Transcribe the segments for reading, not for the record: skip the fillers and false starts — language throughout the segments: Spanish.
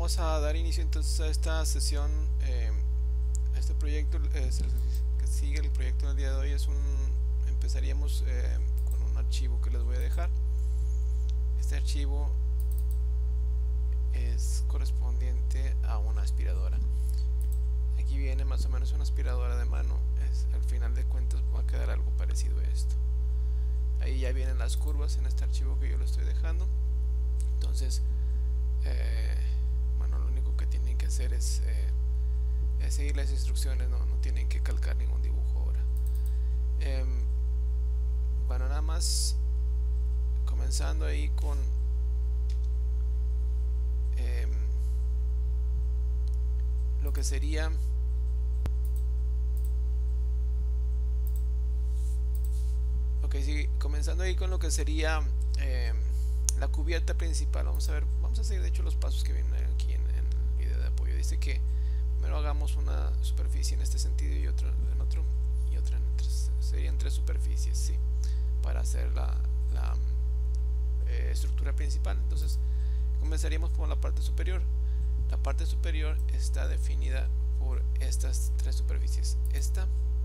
Vamos a dar inicio entonces a esta sesión, a este proyecto. Es el que sigue el proyecto del día de hoy. Empezaríamos con un archivo que les voy a dejar. Este archivo es correspondiente a una aspiradora. Aquí viene más o menos una aspiradora de mano. Al final de cuentas va a quedar algo parecido a esto. Ahí ya vienen las curvas en este archivo que yo lo estoy dejando. Entonces bueno, lo único que tienen que hacer es seguir las instrucciones. No tienen que calcar ningún dibujo ahora. Bueno, nada más comenzando ahí con lo que sería sí, comenzando ahí con lo que sería la cubierta principal. Vamos a seguir de hecho los pasos que vienen aquí en el video de apoyo. Dice que primero hagamos una superficie en este sentido y otra en otro, y otra en serían tres superficies, sí, para hacer la estructura principal. Entonces comenzaríamos por la parte superior. La parte superior está definida por estas tres superficies: esta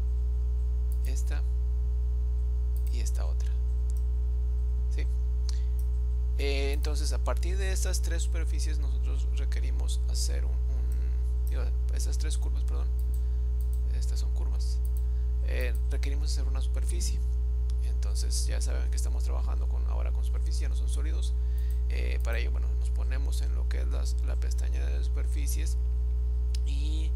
y esta otra, ¿sí? Entonces, a partir de estas tres superficies nosotros requerimos hacer esas tres curvas, perdón, estas son curvas, requerimos hacer una superficie. Entonces ya saben que estamos trabajando ahora con superficie, ya no son sólidos. Para ello, bueno, nos ponemos en lo que es la pestaña de superficies. Y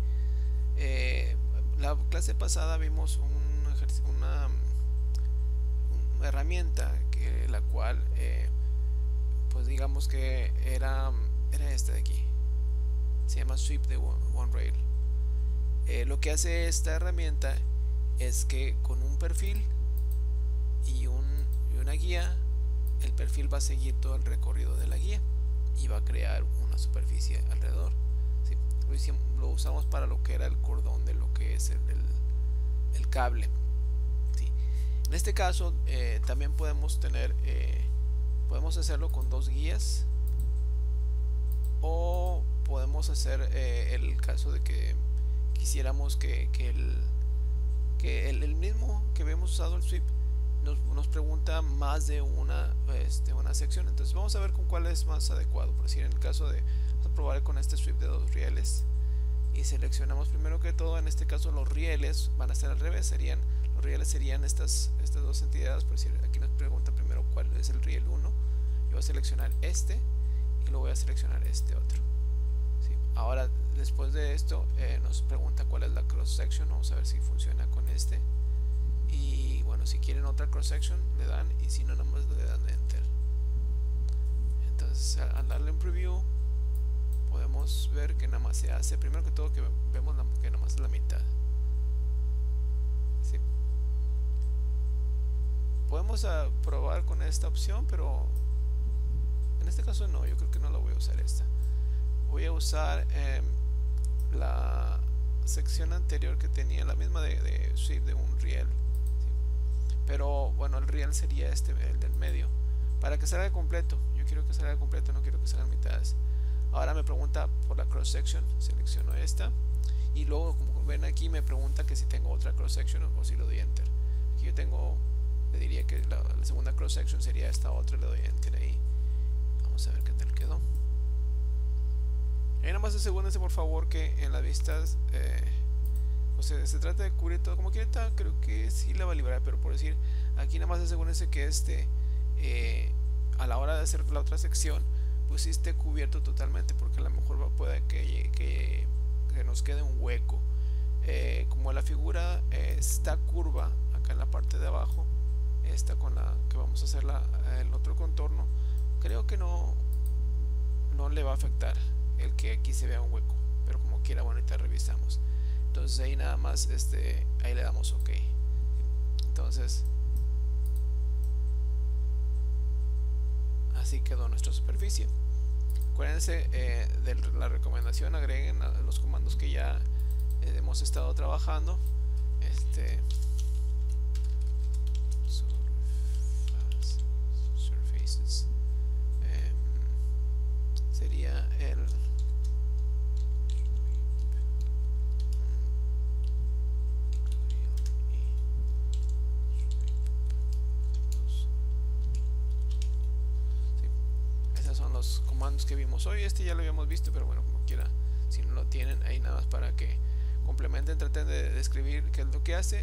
la clase pasada vimos una herramienta la cual pues digamos que era esta de aquí. Se llama Sweep de OneRail. Lo que hace esta herramienta es que con un perfil y una guía, el perfil va a seguir todo el recorrido de la guía y va a crear una superficie alrededor, ¿sí? Lo usamos para lo que era el cordón de lo que es el cable, ¿sí? En este caso también podemos hacerlo con dos guías, o podemos hacer el caso de que quisiéramos que el mismo que habíamos usado el sweep nos pregunta más de una sección. Entonces vamos a ver con cuál es más adecuado. Por decir, en el caso de, vamos a probar con este sweep de dos rieles y seleccionamos primero que todo. En este caso los rieles van a estar al revés, los rieles serían estas dos entidades. Por decir, aquí nos pregunta primero cuál es el riel 1. Yo voy a seleccionar este y lo voy a seleccionar este otro, ¿sí? Ahora, después de esto nos pregunta cuál es la cross section. Vamos a ver si funciona con este. Y bueno, si quieren otra cross section le dan, y si no, nada más le dan enter. Entonces al darle en preview podemos ver que nada más se hace, primero que todo, que vemos que nada más es la mitad, ¿sí? Podemos probar con esta opción, pero en este caso no, yo creo que no la voy a usar esta. Voy a usar la sección anterior que tenía, la misma de sweep de un riel, ¿sí? Pero bueno, el riel sería el del medio, para que salga completo. Yo quiero que salga completo, no quiero que salgan mitades. Ahora me pregunta por la cross section, selecciono esta, y luego, como ven aquí, me pregunta que si tengo otra cross section o si le doy enter. Aquí yo le diría que la segunda cross section sería esta otra, le doy enter ahí. Vamos a ver qué tal quedó. Y nada más asegúrense por favor que en las vistas se trata de cubrir todo. Como que ahorita creo que sí la va a liberar, pero por decir, aquí nada más asegúrense que a la hora de hacer la otra sección pues sí esté cubierto totalmente, porque a lo mejor puede que nos quede un hueco. Como la figura está curva acá en la parte de abajo, esta con la que vamos a hacer el otro contorno, creo que no le va a afectar el que aquí se vea un hueco, pero como quiera, bueno, ahorita revisamos. Entonces ahí nada más ahí le damos OK. Entonces así quedó nuestra superficie. Acuérdense de la recomendación, agreguen los comandos que ya hemos estado trabajando. Surfaces sería esos son los comandos que vimos hoy. Este ya lo habíamos visto, pero bueno, como quiera, si no lo tienen ahí, nada más para que complementen, traten de describir qué es lo que hace.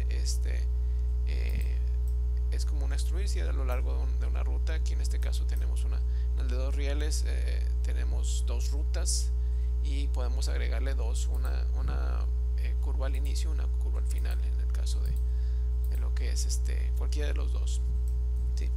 Es como un extruir, ¿sí? A lo largo de una ruta. Aquí en este caso tenemos en el de 2 rieles tenemos 2 rutas y podemos agregarle una curva al inicio, una curva al final, en el caso de lo que es cualquiera de los dos, ¿sí?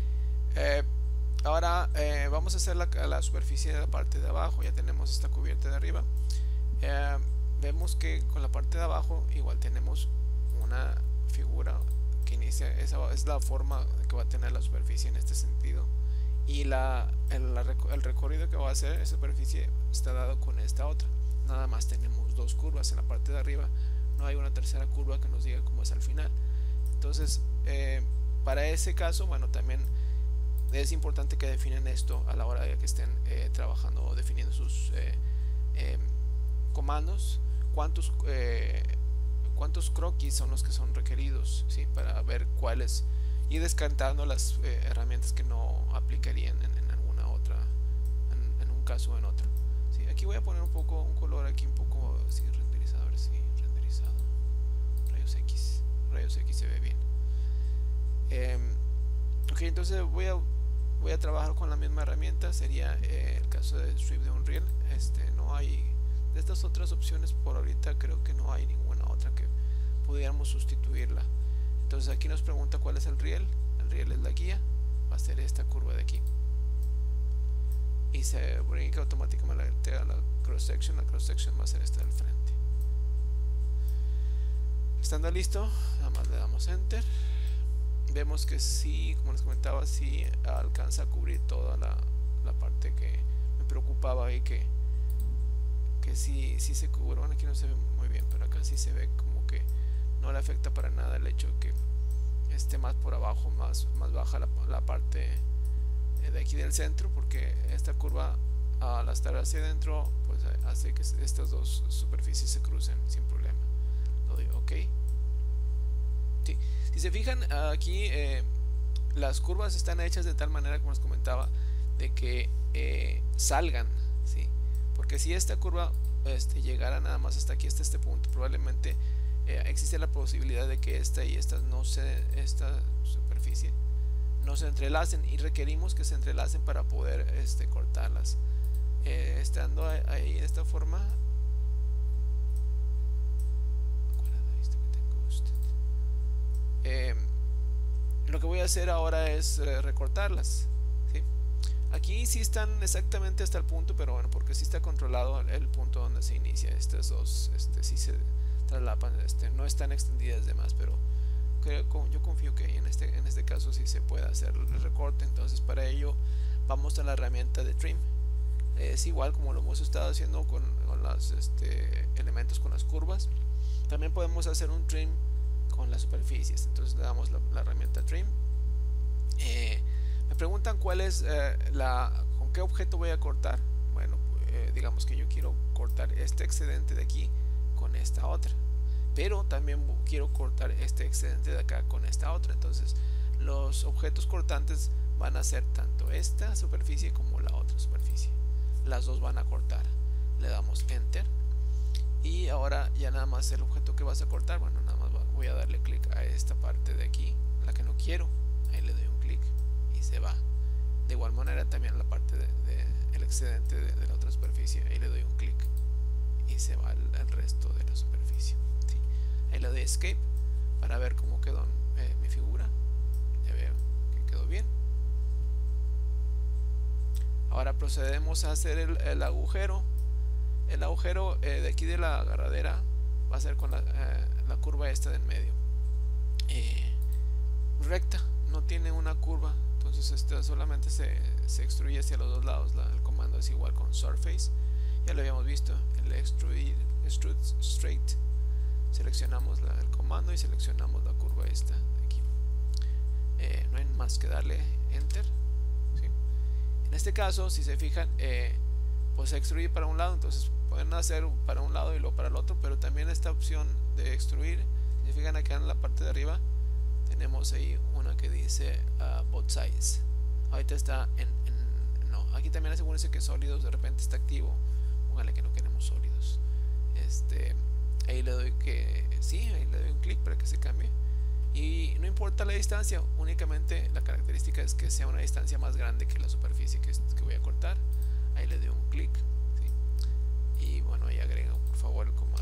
Ahora vamos a hacer la superficie de la parte de abajo. Ya tenemos esta cubierta de arriba. Vemos que con la parte de abajo igual tenemos una figura que inicia, esa es la forma que va a tener la superficie en este sentido, y el recorrido que va a hacer esa superficie está dado con esta otra. Nada más tenemos 2 curvas en la parte de arriba, no hay una tercera curva que nos diga cómo es al final. Entonces para ese caso, bueno, también es importante que definen esto a la hora de que estén trabajando o definiendo sus comandos. Cuántos croquis son los que son requeridos, ¿sí? Para ver cuáles, y descartando las herramientas que no aplicarían en alguna otra, en un caso o en otro, ¿sí? Aquí voy a poner un color aquí un poco así renderizado, a ver si renderizado, rayos X se ve bien. Ok, entonces voy a trabajar con la misma herramienta. Sería el caso de sweep de un riel. No hay de estas otras opciones por ahorita, creo que no hay ninguna otra que pudiéramos sustituirla. Entonces aquí nos pregunta cuál es el riel. El riel es la guía, va a ser esta curva de aquí y se brinca automáticamente a la cross section. La cross section va a ser esta del frente. Estando listo, nada más le damos enter. Vemos que sí, como les comentaba, sí alcanza a cubrir toda la parte que me preocupaba, y que sí se cubre. Bueno, aquí no se ve muy bien, pero acá sí se ve como que no le afecta para nada el hecho de que esté más por abajo, más baja la parte de aquí del centro, porque esta curva al estar hacia adentro pues hace que estas dos superficies se crucen sin problema. Lo doy ok. Sí. Si se fijan aquí, las curvas están hechas de tal manera, como les comentaba, de que salgan, ¿sí? Porque si esta curva llegara nada más hasta aquí, hasta este punto, probablemente existe la posibilidad de que esta superficie no se entrelacen, y requerimos que se entrelacen para poder cortarlas. Estando ahí de esta forma, lo que voy a hacer ahora es recortarlas, ¿sí? Aquí sí están exactamente hasta el punto, pero bueno, porque sí está controlado el punto donde se inicia. Estas dos sí se traslapan, no están extendidas de más, pero yo confío que en este caso sí se puede hacer el recorte. Entonces para ello vamos a la herramienta de trim. Es igual como lo hemos estado haciendo con los elementos, con las curvas. También podemos hacer un trim con las superficies. Entonces le damos la herramienta trim. Me preguntan cuál es con qué objeto voy a cortar. Bueno, digamos que yo quiero cortar este excedente de aquí con esta otra, pero también quiero cortar este excedente de acá con esta otra. Entonces los objetos cortantes van a ser tanto esta superficie como la otra superficie. Las dos van a cortar. Le damos enter, y ahora ya nada más el objeto que vas a cortar, bueno, nada más voy a darle clic a esta parte de aquí, la que no quiero. Ahí le doy un clic y se va. De igual manera también la parte el excedente de la otra superficie, ahí le doy un clic y se va el resto de la superficie, ¿sí? Ahí le doy escape para ver cómo quedó mi figura. Ya veo que quedó bien. Ahora procedemos a hacer el agujero. El agujero de aquí de la agarradera va a ser con la curva esta del medio, recta, no tiene una curva. Entonces solamente se extruye hacia los dos lados. El comando es igual con surface, ya lo habíamos visto, el extrude straight. Seleccionamos el comando y seleccionamos la curva esta de aquí. No hay más que darle enter, ¿sí? En este caso, si se fijan, pues se extruye para un lado. Entonces pueden hacer para un lado y luego para el otro, pero también esta opción de extruir, si se fijan acá en la parte de arriba tenemos ahí una que dice both sides. Ahorita está aquí también asegúrense que sólidos de repente está activo, póngale que no queremos sólidos. Ahí le doy que sí, ahí le doy un clic para que se cambie. Y no importa la distancia, únicamente la característica es que sea una distancia más grande que la superficie que voy a cortar. Ahí le doy un clic, ¿sí? Y bueno, ahí agrega por favor el comando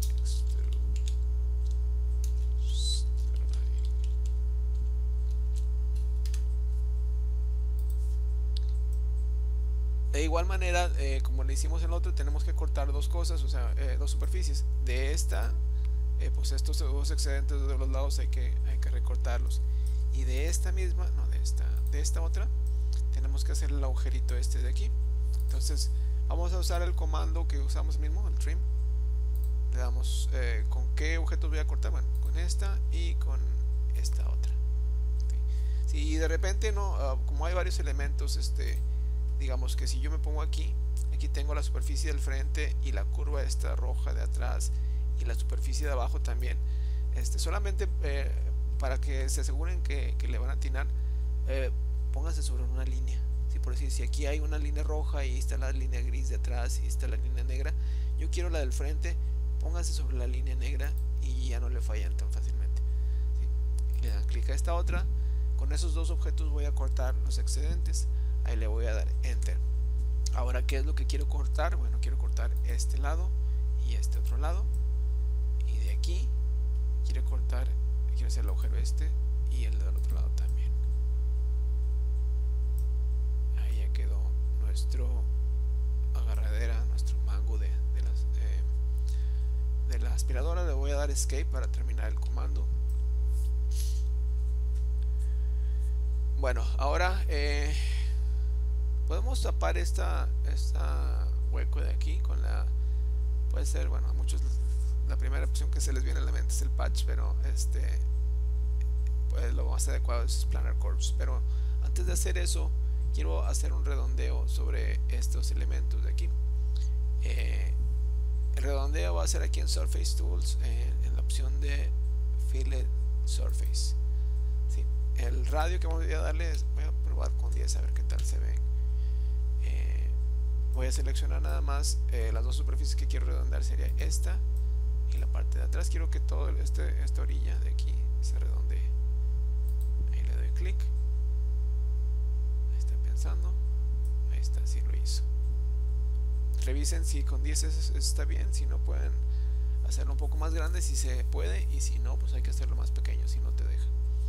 de igual manera, como le hicimos en el otro, tenemos que cortar dos cosas, o sea, dos superficies. De esta, pues estos dos excedentes de los lados hay que recortarlos. Y de esta misma, no, de esta otra, tenemos que hacer el agujerito este de aquí. Entonces, vamos a usar el comando que usamos mismo, el trim. Le damos, ¿con qué objetos voy a cortar? Bueno, con esta y con esta otra. Si de repente no, como hay varios elementos, digamos que si yo me pongo aquí tengo la superficie del frente y la curva esta roja de atrás y la superficie de abajo también, solamente para que se aseguren que le van a atinar, pónganse sobre una línea. ¿Sí? Por decir, si aquí hay una línea roja y está la línea gris de atrás y está la línea negra, yo quiero la del frente, pónganse sobre la línea negra y ya no le fallan tan fácilmente. ¿Sí? Le dan clic a esta otra. Con esos dos objetos voy a cortar los excedentes. Ahí le voy a dar enter. Ahora, ¿qué es lo que quiero cortar? Bueno, quiero cortar este lado y este otro lado, y de aquí quiero hacer el agujero y el del otro lado también. Ahí ya quedó nuestro agarradera, nuestro mango de la aspiradora. Le voy a dar escape para terminar el comando. Bueno, ahora podemos tapar esta hueco de aquí con puede ser, bueno, a muchos la primera opción que se les viene a la mente es el patch, pero pues lo más adecuado es Planar Curves. Pero antes de hacer eso, quiero hacer un redondeo sobre estos elementos de aquí. El redondeo va a ser aquí en Surface Tools, en la opción de Fillet Surface. ¿Sí? El radio que voy a darle voy a probar con 10 a ver qué tal se ve. Voy a seleccionar nada más las dos superficies que quiero redondear, sería esta y la parte de atrás. Quiero que todo esta orilla de aquí se redondee. Ahí le doy clic. Ahí está pensando. Ahí está, sí lo hizo. Revisen si con 10 está bien, si no pueden hacerlo un poco más grande si se puede, y si no, pues hay que hacerlo más pequeño si no te deja.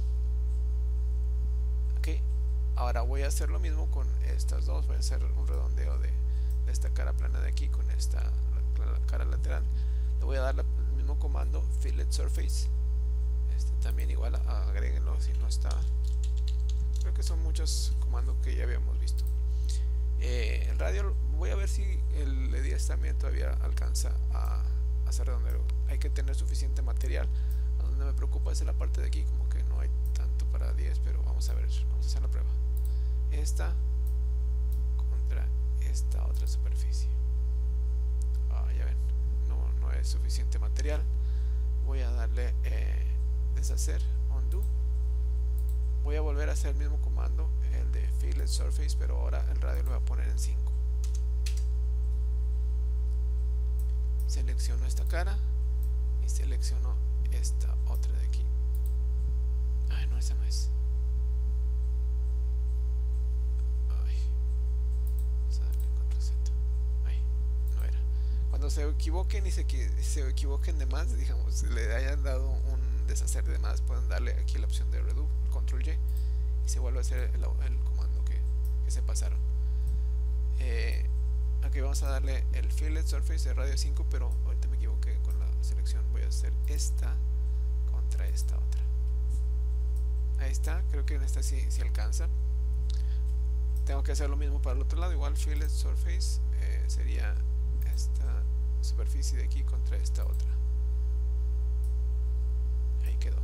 Ok, ahora voy a hacer lo mismo con estas dos. Voy a hacer un redondeo de esta cara plana de aquí con esta cara lateral. Le voy a dar el mismo comando, Fillet Surface. También igual agréguenlo si no está. Creo que son muchos comandos que ya habíamos visto. El radio, voy a ver si el E10 también todavía alcanza a hacer redondeo. Hay que tener suficiente material. Donde me preocupa es en la parte de aquí, como que no hay tanto para 10, pero vamos a ver, vamos a hacer la prueba. Esta contra esta otra superficie. Ya ven, no es suficiente material. Voy a darle deshacer, undo. Voy a volver a hacer el mismo comando, el de Fillet Surface, pero ahora el radio lo voy a poner en 5. Selecciono esta cara y selecciono esta otra de aquí. Ay, no, esa no es. Cuando se equivoquen y se equivoquen de más, digamos, le hayan dado un deshacer de más, pueden darle aquí la opción de redo, control Y, y se vuelve a hacer el comando que se pasaron. Aquí vamos a darle el Fillet Surface de radio 5, pero ahorita me equivoqué con la selección. Voy a hacer esta contra esta otra. Ahí está, creo que en esta sí alcanza. Tengo que hacer lo mismo para el otro lado, igual Fillet Surface sería esta superficie de aquí contra esta otra. Ahí quedó.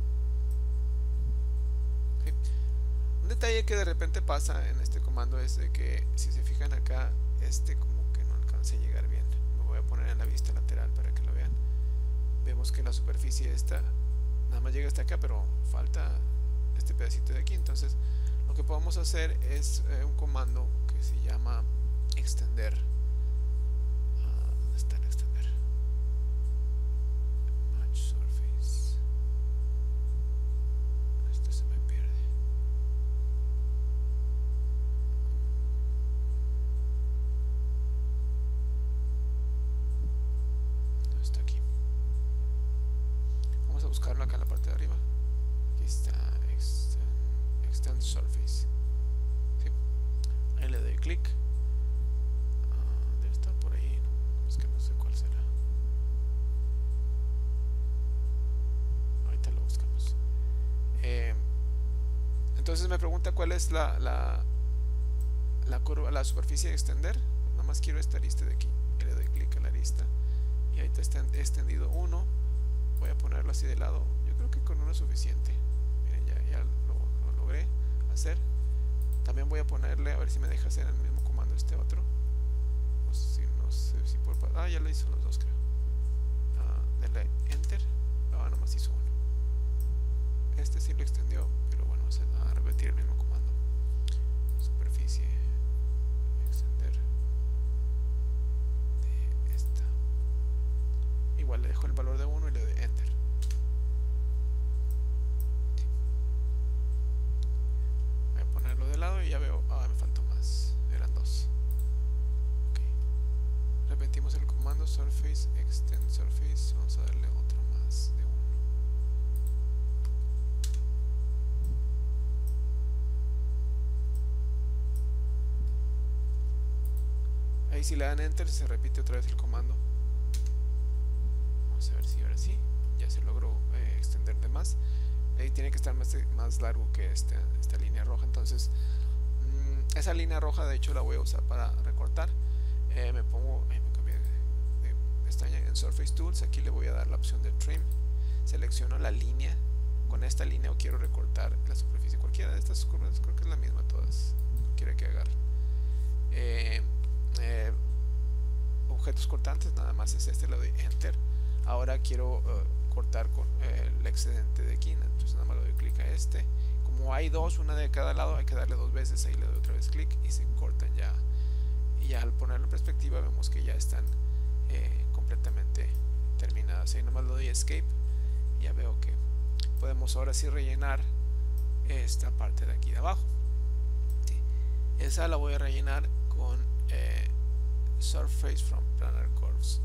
Okay. Un detalle que de repente pasa en este comando es de que si se fijan acá, como que no alcanza a llegar bien. Lo voy a poner en la vista lateral para que lo vean. Vemos que la superficie esta nada más llega hasta acá, pero falta este pedacito de aquí. Entonces lo que podemos hacer es un comando que se llama buscarlo acá en la parte de arriba. Aquí está, Extend Surface. ¿Sí? Ahí le doy clic. Debe estar por ahí, ¿no? Es que no sé cuál será. Ahorita lo buscamos. Entonces me pregunta cuál es la curva, la superficie de extender. Nada más quiero esta arista de aquí. Le doy clic a la arista y ahí está extendido 1. Voy a ponerlo así de lado. Yo creo que con uno es suficiente. Miren, ya lo logré hacer. También voy a ponerle, a ver si me deja hacer el mismo comando este otro. No sé si por... ya lo hizo los dos, creo. Dale Enter. Nomás hizo uno. Este sí lo extendió, pero bueno, vamos a repetir el mismo comando. Superficie extender de esta. Igual le dejo el valor de 1 y le doy Enter. Sí. Voy a ponerlo de lado y ya veo. Me faltó más. Eran 2. Okay. Repetimos el comando Surface Extend Surface. Vamos a darle otro más de 1. Ahí si le dan Enter se repite otra vez el comando. Vamos a ver si ahora sí ya se logró extender de más. Ahí tiene que estar más largo que esta línea roja. Entonces esa línea roja de hecho la voy a usar para recortar. Me cambié de pestaña en Surface Tools. Aquí le voy a dar la opción de Trim. Selecciono la línea. Con esta línea o quiero recortar la superficie. Cualquiera de estas curvas, creo que es la misma todas. Cualquiera que agarre. Objetos cortantes, nada más es este, le doy Enter. Ahora quiero cortar con el excedente de aquí, entonces nada más le doy clic a este. Como hay dos, una de cada lado, hay que darle 2 veces. Ahí le doy otra vez clic y se cortan ya. Y ya al ponerlo en perspectiva vemos que ya están completamente terminadas. Ahí nomás le doy Escape y ya veo que podemos ahora sí rellenar esta parte de aquí de abajo. ¿Sí? Esa la voy a rellenar con Surface from Planar Curves.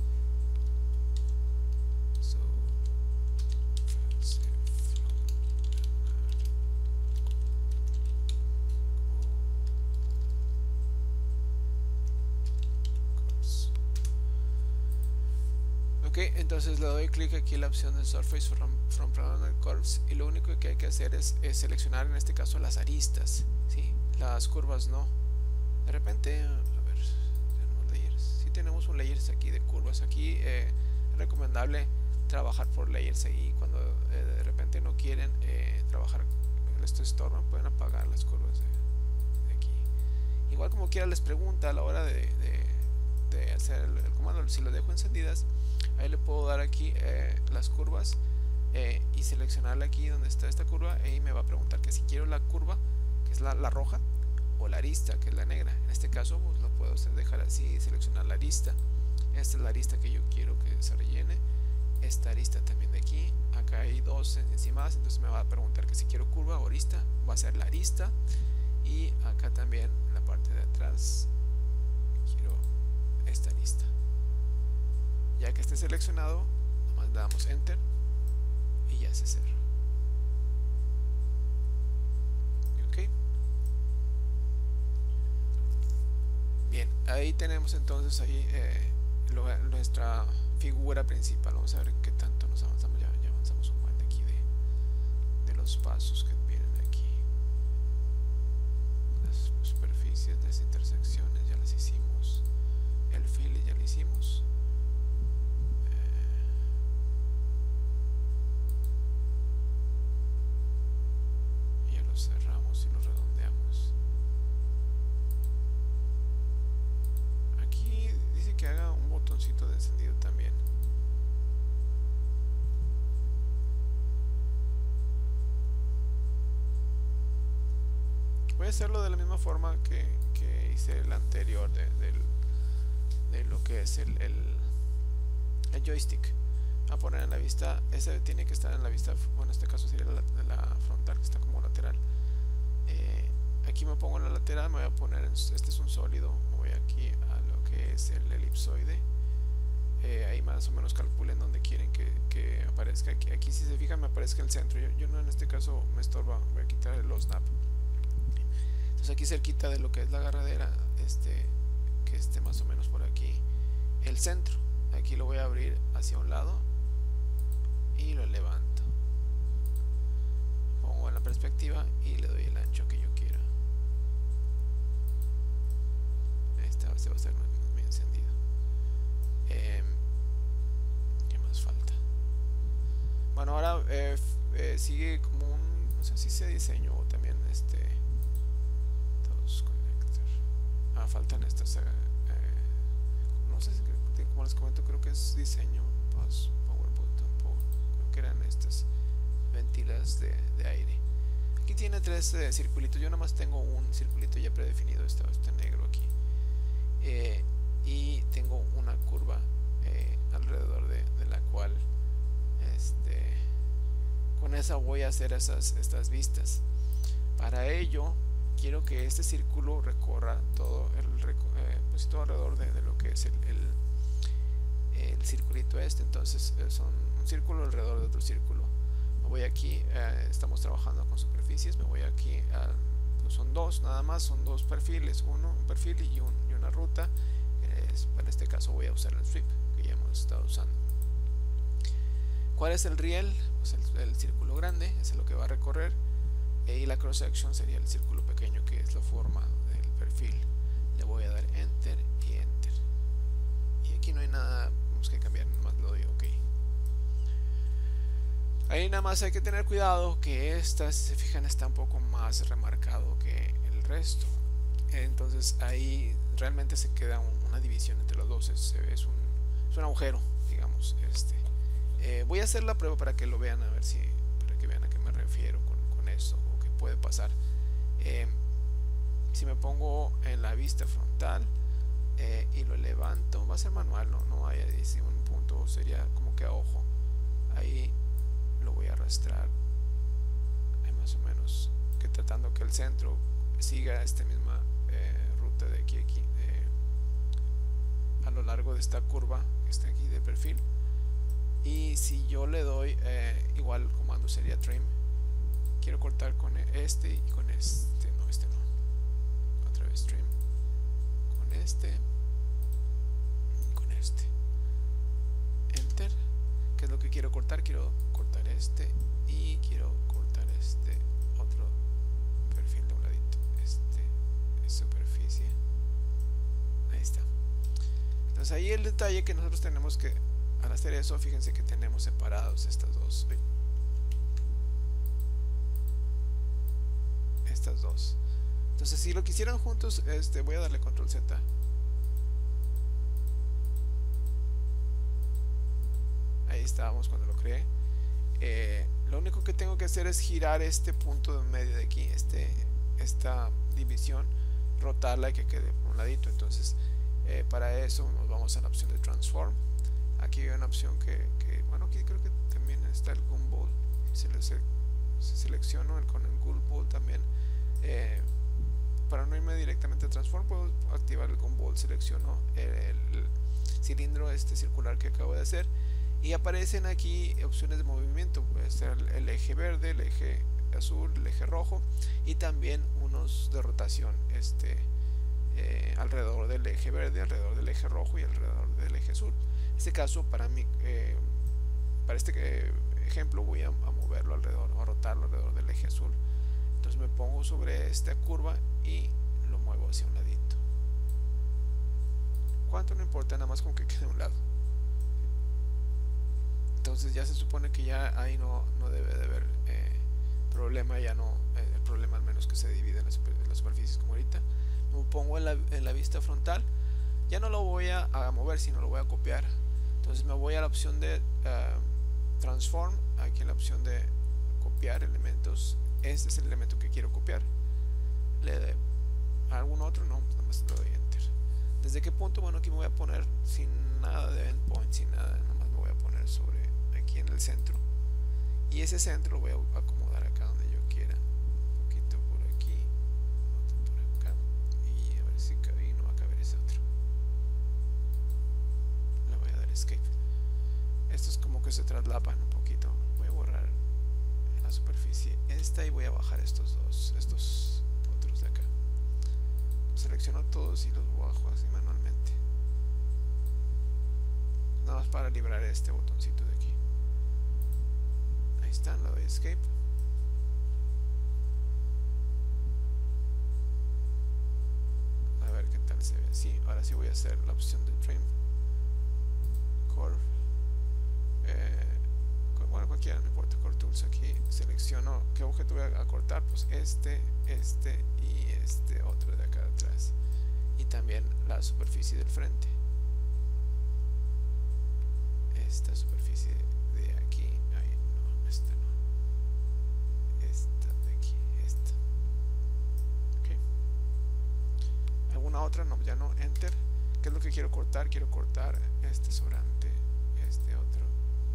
Ok, entonces le doy clic aquí en la opción de Surface from Planar Curves y lo único que hay que hacer es seleccionar en este caso las aristas, ¿sí? Las curvas no. De repente, a ver, tenemos layers. Sí tenemos un layers aquí de curvas. Aquí es recomendable trabajar por layers ahí. Cuando de repente no quieren trabajar, esto estorban, pueden apagar las curvas de aquí. Igual como quiera les pregunta a la hora de hacer el comando, si lo dejo encendidas, ahí le puedo dar aquí las curvas y seleccionarle aquí donde está esta curva y me va a preguntar que si quiero la curva, que es la roja, o la arista, que es la negra. En este caso pues, lo puedo dejar así, seleccionar la arista. Esta es la arista que yo quiero que se rellene. Esta arista también de aquí. Acá hay 2 encima, entonces me va a preguntar que si quiero curva o arista. Va a ser la arista. Y acá también en la parte de atrás quiero esta arista. Ya que esté seleccionado, nomás le damos Enter y ya se cerra. Ok. Bien, ahí tenemos entonces ahí nuestra figura principal. Vamos a ver qué tanto nos avanzamos. Ya avanzamos un buen de aquí de los pasos que vienen aquí. Las superficies, las intersecciones ya las hicimos. El fill ya lo hicimos. Ya lo cerramos y lo redondeamos. Aquí dice que haga un botoncito de encendido también. Voy a hacerlo de la misma forma que hice el anterior de lo que es el joystick. A poner en la vista, ese tiene que estar en la vista, bueno, en este caso sería la frontal, que está como lateral. Aquí me pongo en la lateral, me voy a poner, este es un sólido, me voy aquí a lo que es el elipsoide. ahí más o menos calculen donde quieren que aparezca. Aquí si se fijan me aparezca el centro. Yo no, en este caso me estorba, voy a quitar el snap. Entonces aquí cerquita de lo que es la agarradera, que esté más o menos por aquí el centro. Aquí lo voy a abrir hacia un lado y lo levanto, pongo en la perspectiva y le doy el ancho que yo quiera. Este va a ser muy encendido. ¿Qué más falta? Bueno, ahora sigue como un, no sé si se diseño o también todos connector. Faltan estas, no sé si, como les comento, creo que es diseño, power button, creo que eran estas ventilas de aire. Aquí tiene tres circulitos. Yo nomás tengo un circulito ya predefinido, este negro aquí, y tengo una curva alrededor de la cual con esa voy a hacer estas vistas. Para ello quiero que este círculo recorra todo pues todo alrededor de lo que es el circulito entonces son un círculo alrededor de otro círculo. Me voy aquí, estamos trabajando con superficies, me voy aquí pues son dos, nada más, son dos perfiles, un perfil y una ruta. En este caso voy a usar el sweep que ya hemos estado usando. ¿Cuál es el riel? Pues el círculo grande, ese es lo que va a recorrer, y la cross section sería el círculo pequeño, que es la forma del perfil. Le voy a dar enter y enter, y aquí no hay nada que cambiar, nomás lo doy ok. Ahí nada más hay que tener cuidado que esta, si se fijan, está un poco más remarcado que el resto. Entonces ahí realmente se queda una división entre los dos, es un agujero, digamos. Voy a hacer la prueba para que lo vean, a ver si, para que vean a qué me refiero con eso, o qué puede pasar. Si me pongo en la vista frontal y lo levanto, va a ser manual, no hay ahí un punto, sería como que a ojo. Ahí lo voy a arrastrar, más o menos, que tratando que el centro siga esta misma ruta de aquí a lo largo de esta curva que está aquí de perfil. Y si yo le doy igual, el comando sería trim, quiero cortar con este y con este no, otra vez trim, con este y con este, enter. ¿Qué es lo que quiero cortar? Quiero cortar este y quiero cortar este otro perfil de un ladito, es superficie. Ahí está. Entonces ahí el detalle que nosotros tenemos que, al hacer eso, fíjense que tenemos separados estas dos. Entonces si lo quisieran juntos, voy a darle control Z. Ahí estábamos cuando lo creé. Lo único que tengo que hacer es girar este punto de medio de aquí, esta división, rotarla y que quede por un ladito. Entonces para eso nos vamos a la opción de transform. Aquí hay una opción que bueno, aquí creo que también está el gumball. Si selecciono con el gumball también, para no irme directamente a transform, puedo activar el gumball, selecciono el cilindro circular que acabo de hacer y aparecen aquí opciones de movimiento. Puede ser el eje verde, el eje azul, el eje rojo, y también unos de rotación alrededor del eje verde, alrededor del eje rojo y alrededor del eje azul. En este caso, para este ejemplo, voy a moverlo alrededor, a rotarlo alrededor del eje azul. Entonces me pongo sobre esta curva y lo muevo hacia un ladito. ¿Cuánto? No importa, nada más con que quede a un lado. Entonces ya se supone que ya ahí no debe de haber problema, ya no, el problema al menos que se divide en las superficies como ahorita. Me pongo en la vista frontal, ya no lo voy a mover, sino lo voy a copiar. Entonces me voy a la opción de transform, aquí en la opción de copiar elementos. Este es el elemento que quiero copiar. ¿Le doy a algún otro? No, nada más le doy enter. ¿Desde qué punto? Bueno, aquí me voy a poner sin nada de endpoint, sin nada, nomás me voy a poner sobre aquí en el centro, y ese centro lo voy a acomodar acá donde yo quiera, un poquito por aquí, otro por acá, y a ver si cabe, no va a caber ese otro. Le voy a dar escape. Estos como que se traslapan un poquito. Voy a borrar la superficie esta y voy a bajar estos otros de acá. Selecciono todos y los bajo así manualmente, nada más para librar este botoncito de aquí. Ahí están, le doy escape. A ver qué tal se ve. Sí, ahora sí voy a hacer la opción de trim curve, bueno, cualquiera, no importa. Core Tools, aquí selecciono qué objeto voy a cortar, pues este y este otro de acá atrás, y también la superficie del frente, esta superficie de aquí. Ay, no, esta no, esta de aquí, esta. Ok, alguna otra, no, ya no. Enter. ¿Qué es lo que quiero cortar? Quiero cortar este sobrante, este otro,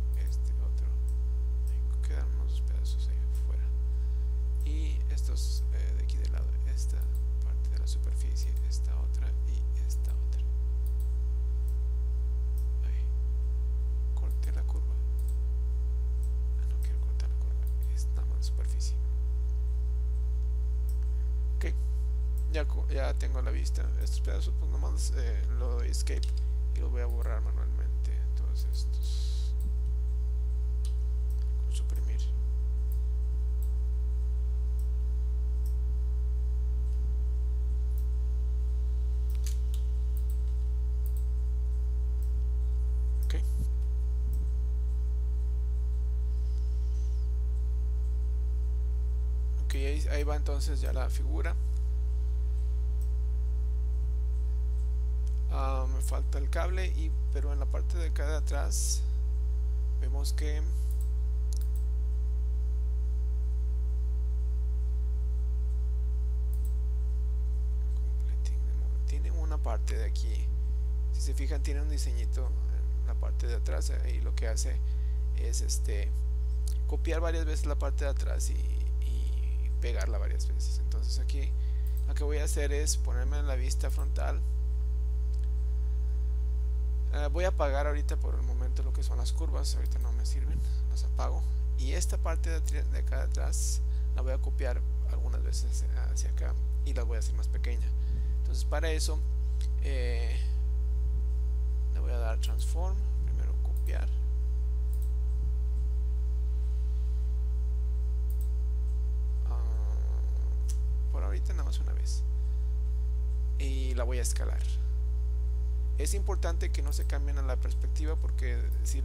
quedan unos pedazos ahí afuera, y estos de aquí del lado, esta parte de la superficie, esta otra y esta otra. Ahí corté la curva. No quiero cortar la curva, es nada más la superficie. Ok, ya tengo la vista. Estos pedazos pues nomás lo doy escape y los voy a borrar manualmente. Todos estos con suprimir. Ok, ahí va entonces ya la figura. Me falta el cable, pero en la parte de acá de atrás vemos que tiene una parte de aquí, si se fijan tiene un diseñito en la parte de atrás, y lo que hace es copiar varias veces la parte de atrás y pegarla varias veces. Entonces aquí lo que voy a hacer es ponerme en la vista frontal. Voy a apagar ahorita por el momento lo que son las curvas, ahorita no me sirven, las apago, y esta parte de acá atrás la voy a copiar algunas veces hacia acá y la voy a hacer más pequeña. Entonces para eso le voy a dar transform, primero copiar, por ahorita nada más una vez, y la voy a escalar. Es importante que no se cambien a la perspectiva, porque si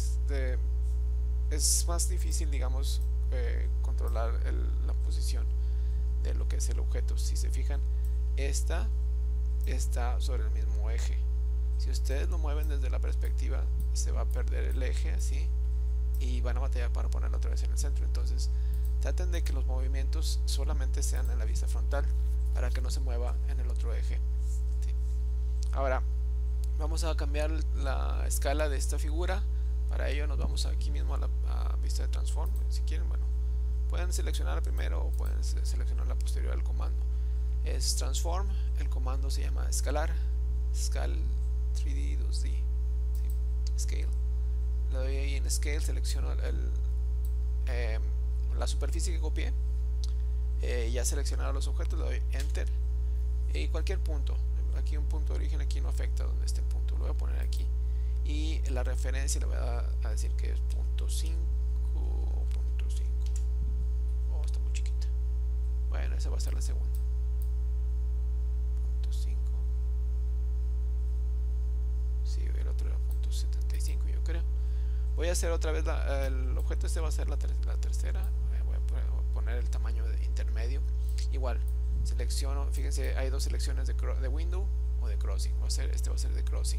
es más difícil, digamos, controlar la posición de lo que es el objeto. Si se fijan, esta está sobre el mismo eje. Si ustedes lo mueven desde la perspectiva, se va a perder el eje así y van a batallar para ponerlo otra vez en el centro. Entonces traten de que los movimientos solamente sean en la vista frontal para que no se mueva en el otro eje, ¿sí? Ahora vamos a cambiar la escala de esta figura. Para ello nos vamos aquí mismo a la vista de transform. Si quieren, bueno, pueden seleccionar primero o pueden seleccionar la posterior del comando. Es transform, el comando se llama escalar, scale 3D 2D, ¿sí? Scale. Le doy ahí en scale, selecciono la superficie que copié, ya seleccionado los objetos, le doy enter, y cualquier punto. Aquí un punto de origen, aquí no afecta donde esté el punto, lo voy a poner aquí, y la referencia le voy a decir que es .5. Oh, está muy chiquita. Bueno, esa va a ser la segunda. .5. Sí, el otro era .75, yo creo. Voy a hacer otra vez el objeto este va a ser la tercera. Voy a poner el tamaño de intermedio. Igual selecciono, fíjense, hay dos selecciones de window o de crossing. Este va a ser de crossing,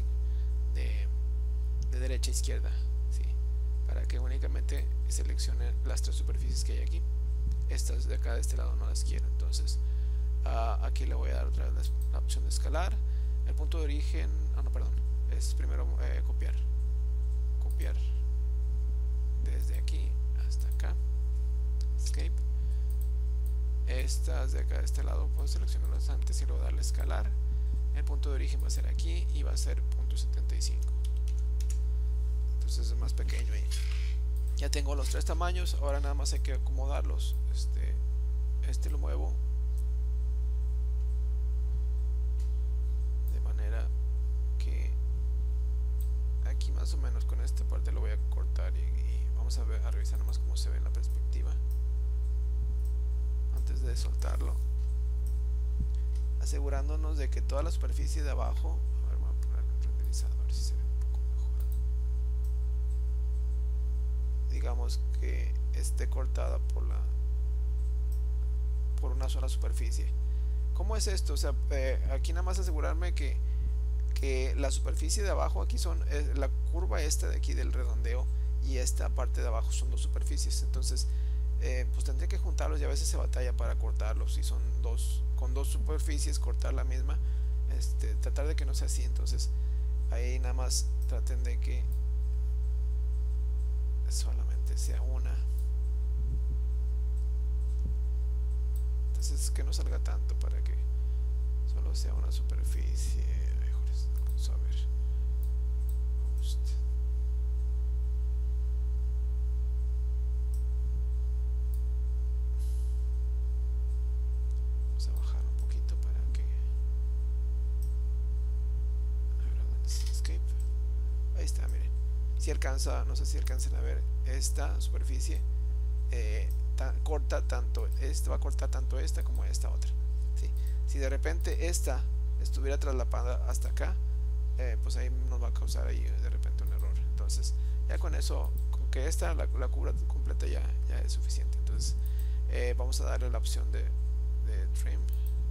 de derecha a izquierda, ¿sí? Para que únicamente seleccione las tres superficies que hay aquí. Estas de acá de este lado no las quiero. Entonces aquí le voy a dar otra vez la opción de escalar. El punto de origen, no, perdón, es primero copiar desde aquí hasta acá, escape. Estas de acá de este lado puedo seleccionarlas antes y luego darle escalar. El punto de origen va a ser aquí y va a ser .75. entonces es más pequeño ahí. Ya tengo los tres tamaños, ahora nada más hay que acomodarlos. Este lo muevo de manera que aquí más o menos con esta parte lo voy a cortar y vamos a revisar nomás cómo se ve en la perspectiva antes de soltarlo, asegurándonos de que toda la superficie de abajo, a ver, voy a poner el renderizado a ver si se ve un poco mejor, digamos que esté cortada por una sola superficie. ¿Cómo es esto? O sea, aquí nada más asegurarme que la superficie de abajo aquí son la curva esta de aquí del redondeo y esta parte de abajo son dos superficies. Entonces pues tendré que juntarlos y a veces se batalla para cortarlos. Si son con dos superficies cortar la misma, tratar de que no sea así. Entonces ahí nada más traten de que solamente sea una, entonces que no salga tanto para que solo sea una superficie. Vamos a ver, vamos a bajar un poquito para que escape. Ahí está, miren, si alcanza, no sé si alcancen a ver esta superficie, corta tanto, va a cortar tanto esta como esta otra, ¿sí? Si de repente esta estuviera traslapada hasta acá, pues ahí nos va a causar ahí de repente un error. Entonces ya con eso, con que esta la cubra completa ya es suficiente. Entonces vamos a darle la opción de trim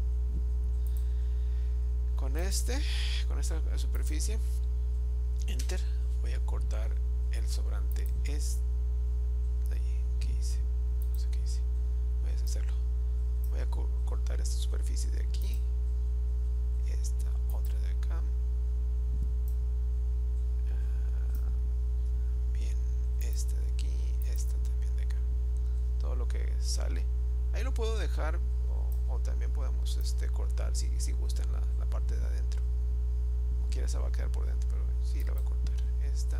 con esta superficie, enter. Voy a cortar el sobrante ¿qué hice? No sé qué hice. Voy a deshacerlo. Voy a cortar esta superficie de aquí, esta otra de acá, bien, esta de aquí, esta también de acá. Todo lo que sale ahí lo puedo dejar, o también podemos cortar si gustan la parte de adentro. Como quiera se va a quedar por dentro, pero sí la voy a cortar. Esta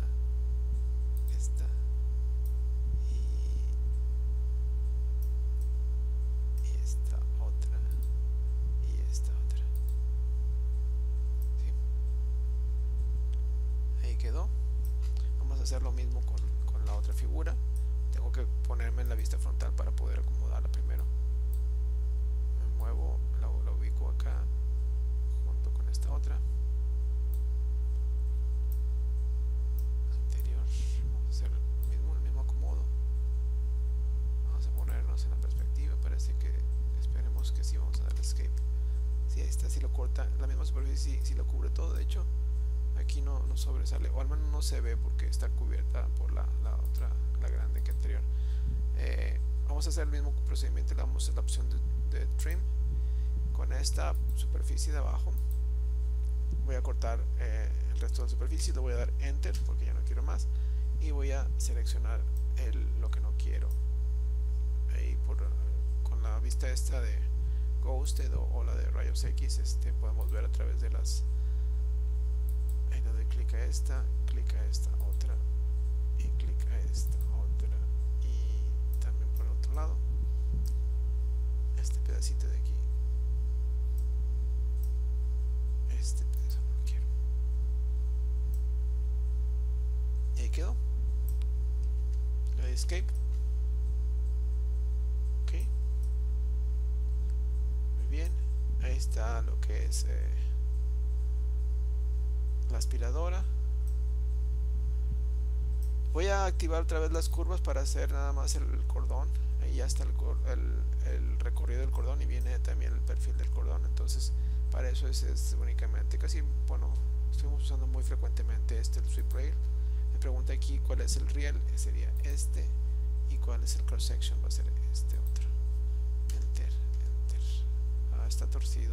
y esta otra y esta otra, ¿sí? Ahí quedó. Vamos a hacer lo mismo con la otra figura. Tengo que ponerme en la vista frontal para poder acomodarla primero. Me muevo, la ubico acá junto con esta otra anterior. Vamos a hacer el mismo acomodo. Vamos a ponernos en la perspectiva. Parece que, esperemos que sí. Vamos a darle escape. Si ahí está, si lo corta la misma superficie, si lo cubre todo. De hecho aquí no sobresale, o al menos no se ve porque está cubierta por la otra, la grande que anterior. Vamos a hacer el mismo procedimiento. Le damos la opción de trim con esta superficie de abajo. Voy a cortar el resto de la superficie, le voy a dar enter porque ya no quiero más, y voy a seleccionar lo que no quiero. Ahí con la vista esta de Ghosted o la de rayos X, podemos ver a través de las, ahí le doy clic a esta otra y clic a esta otra, y también por el otro lado este pedacito de aquí, este pedazo no lo quiero, y ahí quedó. Le doy escape. Ok, muy bien. Ahí está lo que es la aspiradora. Voy a activar otra vez las curvas para hacer nada más el cordón. Ahí ya está el recorrido del cordón y viene también el perfil del cordón. Entonces para eso es únicamente, casi, bueno, estamos usando muy frecuentemente el sweep rail. Me pregunta aquí cuál es el riel, sería y cuál es el cross section, va a ser otro. Enter. Está torcido.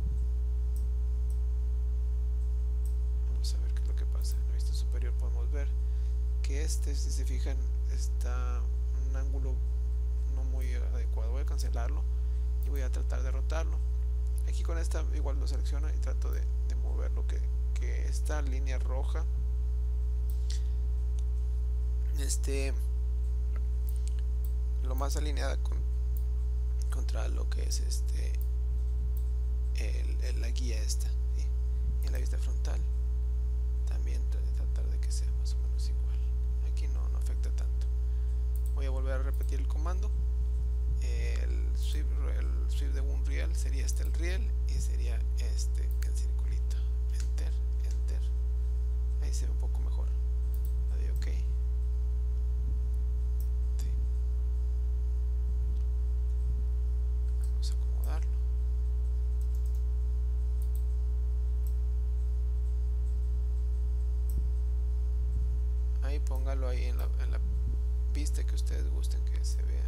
Vamos a ver qué es lo que pasa. En la vista superior podemos ver que si se fijan, está un ángulo no muy adecuado. Voy a cancelarlo y voy a tratar de rotarlo. Aquí con esta igual lo selecciono y trato de mover lo que esta línea roja este lo más alineada contra lo que es la guía esta, ¿sí? Y en la vista frontal también tratar de que sea más o menos igual. Aquí no afecta tanto. Voy a volver a repetir el comando. El sweep de un riel sería el riel, y sería el circulito. Enter, enter. Ahí se ve un poco mejor. Le doy OK. Sí. Vamos a acomodarlo. Ahí póngalo ahí en la pista que ustedes gusten que se vea.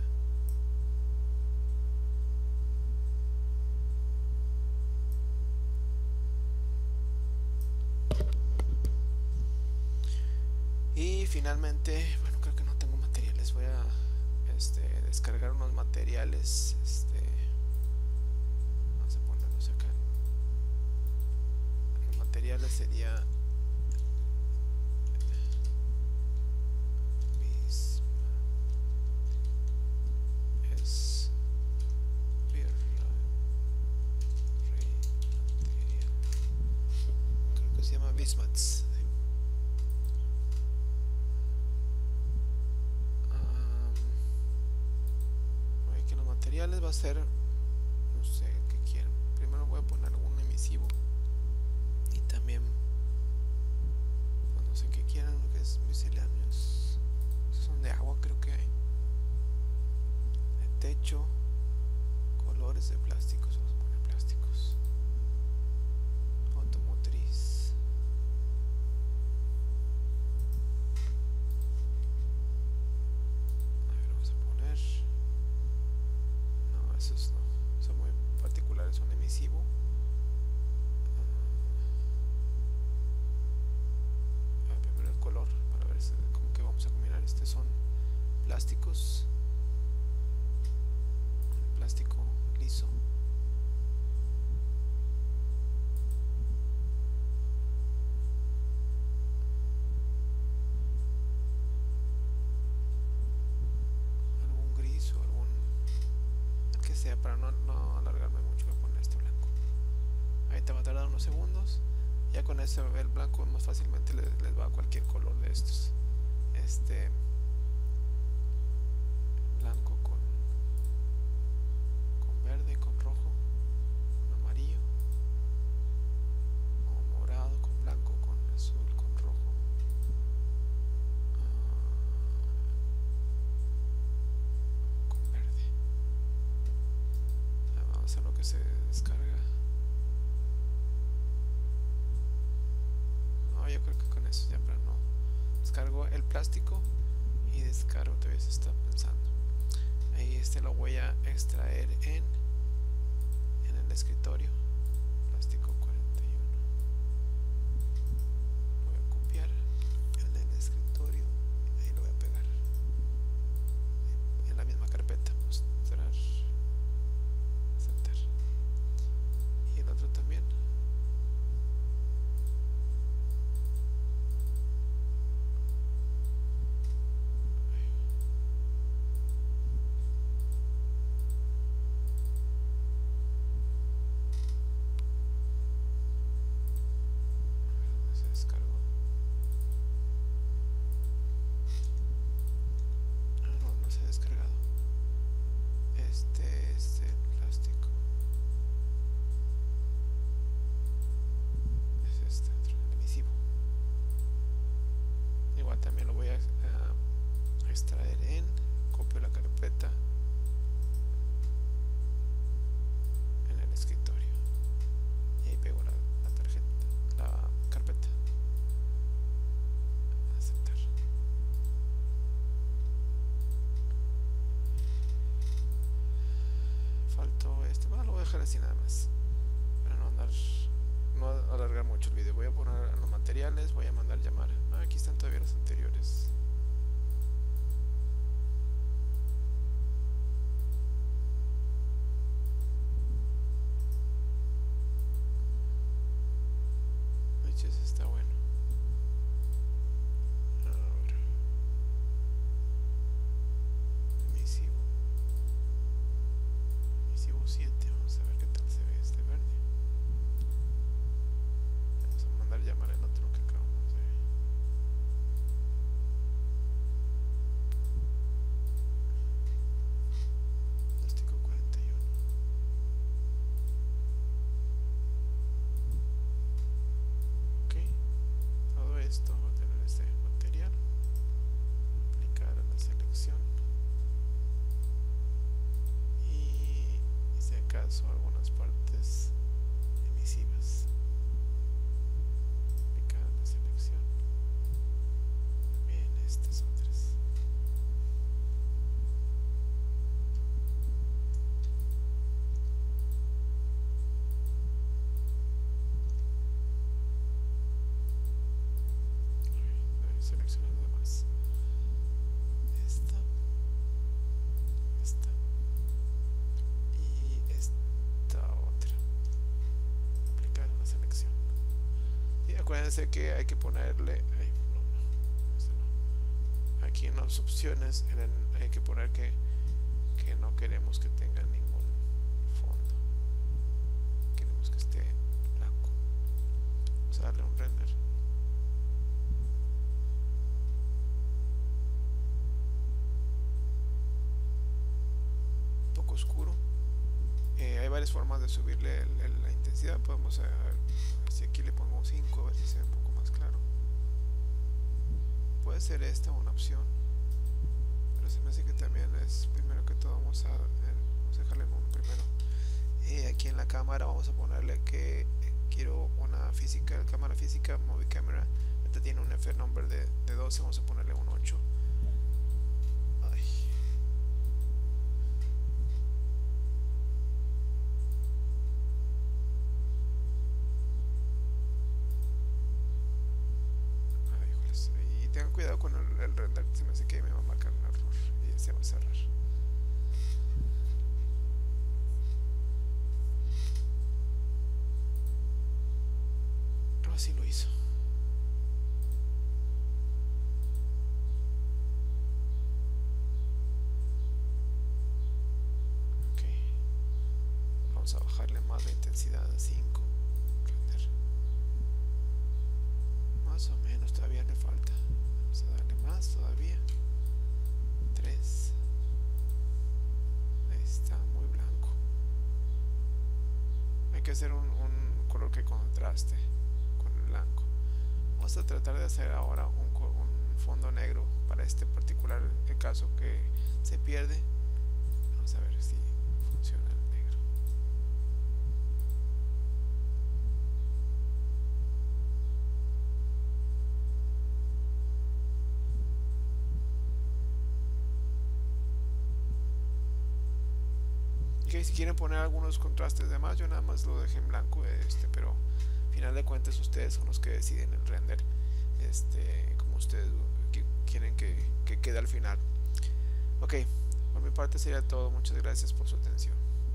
Y finalmente, bueno, creo que no tengo materiales. Voy a descargar unos materiales. Vamos a ponerlos acá. Los materiales sería creo que se llama Bismats. Aquí los materiales va a ser, no sé qué quiero. Primero voy a poner algún emisivo y también, pues no sé qué quieran, que es misceláneos. Estos son de agua, creo que hay. De techo, colores de plásticos, vamos a poner plásticos. Automotriz. A ver, vamos a poner. No, esos no, son muy particulares, son emisivo. Primero el color, para ver cómo que vamos a combinar. Son plásticos, plástico liso. Algún gris o algún que sea, para no alargarme mucho. Voy a poner este blanco. Ahí te va a tardar unos segundos. Ya con ese el blanco más fácilmente les va a cualquier color de estos. Blanco con verde, con rojo, con amarillo, o morado con blanco, con azul, con rojo. Con verde. Vamos a lo que se descarga. No, yo creo que con eso ya, pero no. Descargo el plástico y descargo, todavía se está pensando. Ahí lo voy a extraer en el escritorio. Plástico 41. Lo voy a copiar en el escritorio. Ahí lo voy a pegar en la misma carpeta. Mostrar, aceptar. Y el otro también. También lo voy a extraer copio la carpeta en el escritorio y ahí pego la tarjeta, la carpeta. Aceptar. Faltó bueno, lo voy a dejar así nada más para no alargar mucho el video. Voy a poner los materiales, voy a mandar llamar. Aquí están todavía los anteriores. Está bueno. Ahora Recuérdense que hay que ponerle aquí en las opciones hay que poner que no queremos que tenga ningún fondo, queremos que esté blanco. Vamos a darle un render. Un poco oscuro. Hay varias formas de subirle la intensidad. Podemos ver si aquí le pongo 5, a ver si se ve un poco más claro. Puede ser esta una opción, pero se me hace que también es, primero que todo vamos a dejarle en uno primero. Aquí en la cámara vamos a ponerle que quiero una cámara física, movie camera. Esta tiene un f-number de 12, vamos a ponerle un 8. Tengan cuidado con el render, se me hace que me va a marcar un error y se va a cerrar. Así lo hizo. Ok, vamos a bajarle más la intensidad a 5. Render. Más o menos, todavía le falta. Vamos a darle más todavía. 3. Ahí está, muy blanco. Hay que hacer un color que contraste con el blanco. Vamos a tratar de hacer ahora un fondo negro para este particular caso que se pierde. Vamos a ver si funciona el negro. Okay, si quieren poner algunos contrastes de más, yo nada más lo dejé en blanco, pero al final de cuentas ustedes son los que deciden el render, como ustedes quieren que quede al final. Ok, por mi parte sería todo. Muchas gracias por su atención.